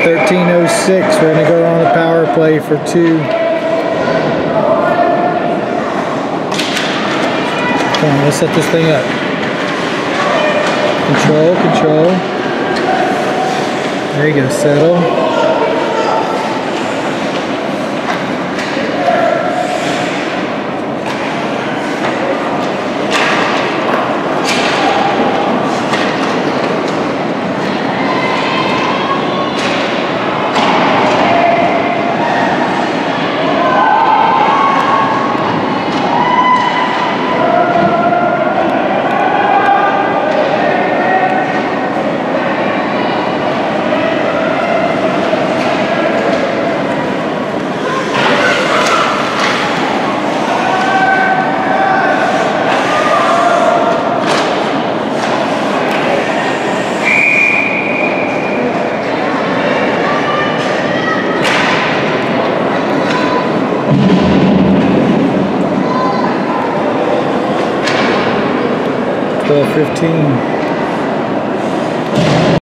13:06. We're going to go on the power play for 2. Come on, let's set this thing up. Control, control. There you go, settle. $12.15.